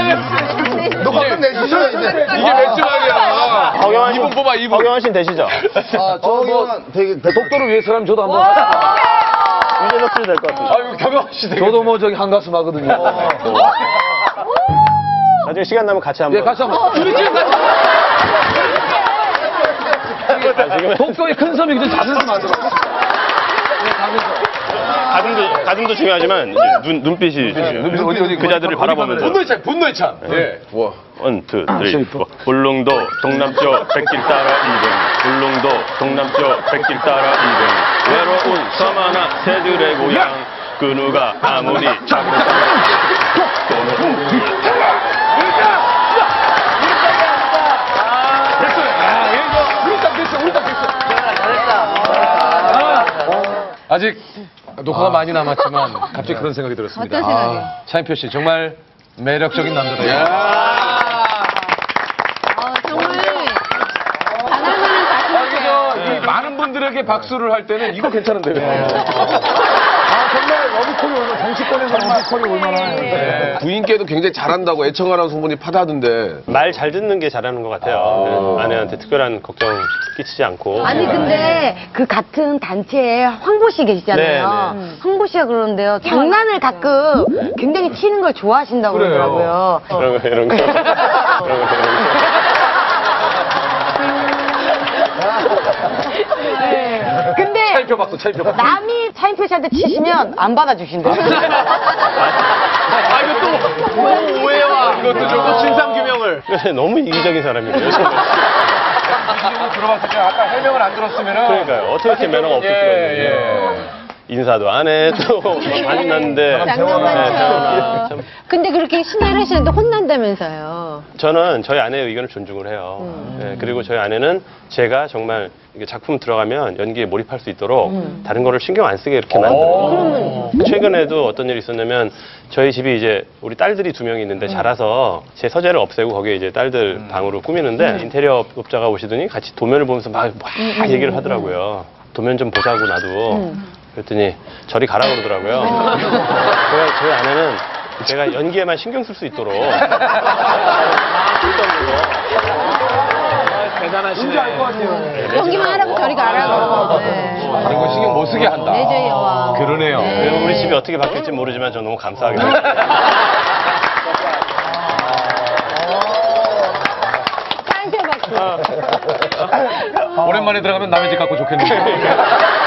너 가끔 내시죠 이제. 이게 몇 주만이야. 이분 뽑아, 이분. 허경환 씨는 되시죠? 저는 되게 독도를 위해서라면 저도 한번. 유재석 씨도 될 것 같아요. 아유, 경영 씨. 저도 뭐 저기 한가수 하거든요. 나중에 시간 나면 같이 한번. 예, 같이 한번. 우리 지금 같이. 독도의 큰 섬이 그냥 자면서 만들어. 가슴도 중요하지만 이제 눈빛이 어디 그 자들을 바라보면서. 분노의 찬. 예. 와. 원, 투, 쓰리, 포. 울릉도 동남쪽 백길 따라 이동. 울릉도 동남쪽 백길 따라 이동. 외로운 섬 하나 새들의 고향. 그 누가 아무리 작은 아직 녹화가 많이 남았지만 갑자기 그런 생각이 들었습니다. 어떤 생각이? 차인표 씨 정말 매력적인 남자다. 정말 반할만한 가수. 많은 분들에게 박수를 할 때는 이거 괜찮은데요. 정말 러브콜이 얼마나 정치권에서 러브콜이 얼마나. 부인께도 굉장히 잘한다고 애청하라는 소문이 파다하던데. 말 잘 듣는 게 잘하는 것 같아요. 아내한테 특별한 걱정 끼치지 않고. 아니 근데 그 같은 단체에 황보 씨 계시잖아요. 네, 황보 씨가 그러는데요. 장난을 가끔 굉장히 치는 걸 좋아하신다고 그러더라고요. 이런 거. 근데 차인표 박수, 차인표 박수. 남이 차인표 씨한테 치시면 안 받아주신대요. 아, 이것도 오해와 이것도 좀 진상규명을. 너무 이기적인 사람이에요. 들어봤을 때 아까 해명을 안 들었으면은. 그러니까요. 어떻게 이렇게 매너가 없을 수가 있는지. 인사도 안 해, 또 만났는데. 장난 많죠. 참. 근데 그렇게 신나를 하시는데 혼난다면서요. 저는 저희 아내의 의견을 존중을 해요. 예, 그리고 저희 아내는 제가 정말 이게 작품 들어가면 연기에 몰입할 수 있도록 다른 거를 신경 안 쓰게 이렇게 만들어요. 최근에도 어떤 일이 있었냐면 저희 집이 이제 우리 딸들이 2명이 있는데 자라서 제 서재를 없애고 거기에 이제 딸들 방으로 꾸미는데 인테리어 업자가 오시더니 같이 도면을 보면서 막 얘기를 하더라고요. 도면 좀 보자고 나도. 그랬더니 저리 가라 그러더라고요. 저희 아내는 제가 연기에만 신경 쓸 수 있도록 대단하시네. 연기만 하라고 저리 가라고. 네. 다른 거 신경 못 쓰게 한다. 네, 저희 여왕. 그러네요. 그리고 우리 집이 어떻게 바뀔지 모르지만 저 너무 감사하게 차인표 박수. 오랜만에 들어가면 남의 집 갖고 좋겠는데.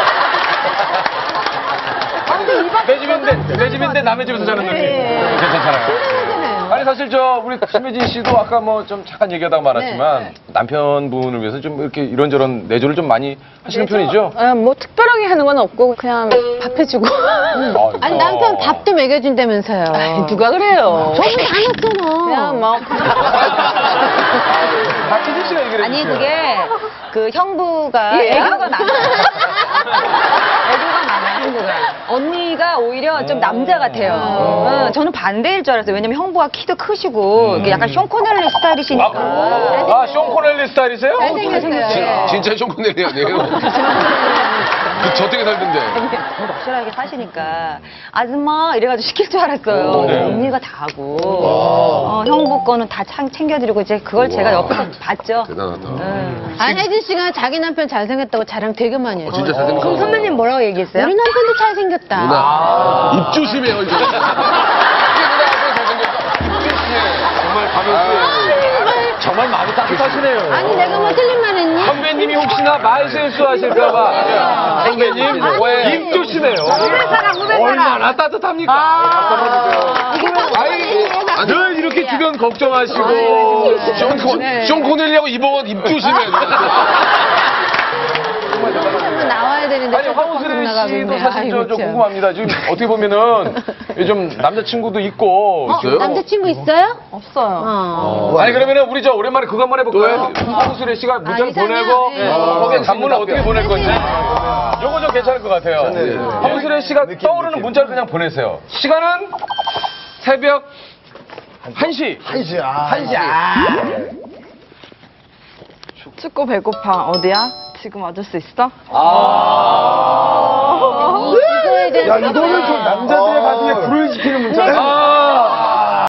내 집인데 남의 집에서 자는 느낌. 괜찮잖아요. 아니 사실 우리 심혜진 씨도 아까 뭐 좀 잠깐 얘기하다가 말았지만 남편분을 위해서 좀 이렇게 이런저런 내조를 좀 많이 하시는 편이죠? 뭐 특별하게 하는 건 없고 그냥 밥 해주고. 아니 남편 밥도 먹여준다면서요. 누가 그래요? 저는 다 넣었잖아. 그냥 뭐 박희진 씨가 얘기를 아니 해주세요. 그게 그 형부가 애교가 많아. 애교가 많아요, 형부가. 언니가 오히려 좀 남자 같아요. 저는 반대일 줄 알았어요. 왜냐면 형부가 키도 크시고 이게 약간 쇼 코넬리 스타일이시니까. 쇼 코넬리 스타일이세요? 잘생겼어요. 진짜 쇼 코넬리 아니에요? 그 저택에 살던데. 확실하게 사시니까 아줌마 이래가지고 시킬 줄 알았어요. 언니가 다 하고 형부 거는 다 챙겨드리고 이제 그걸 제가 옆에서 봤죠. 대단하다. 안혜진 씨가 자기 남편 잘생겼다고 자랑 되게 많이 해요. 진짜 잘생겼어. 그럼 선배님 뭐라고 얘기했어요? 우리 남편도 잘생겼다. 누나, 입 조심해요, 이제. 정말 정말 마음이 따뜻하시네요. 아니 내가 뭐 틀린 말 했니? 선배님이 혹시나 말 실수하실까봐 선배님 입 조심해요. 얼마나 따뜻합니까? 늘 이렇게 주변 걱정하시고 쇼 코넬리하고 이봉원 입 조심해요. 나와야 되는데 아니 황우슬 씨도 사실 저 궁금합니다. 지금 어떻게 보면은 요즘 남자친구도 있고 있어요? 남자친구 있어요? 없어요. 아니 그러면은 우리 오랜만에 그거 한번 해볼까요? 황우슬 씨가 문자를 보내고 거기에 단문을 어떻게 보낼 건지 요거 좀 괜찮을 것 같아요. 황우슬 씨가 떠오르는 문자를 그냥 보내세요. 시간은 새벽 1시. 1시야. 춥고 배고파. 어디야? 지금 와줄 수 있어? 이거에 대한 야, 이거는 좀 남자들의 가슴에 불을 지피는 문자야.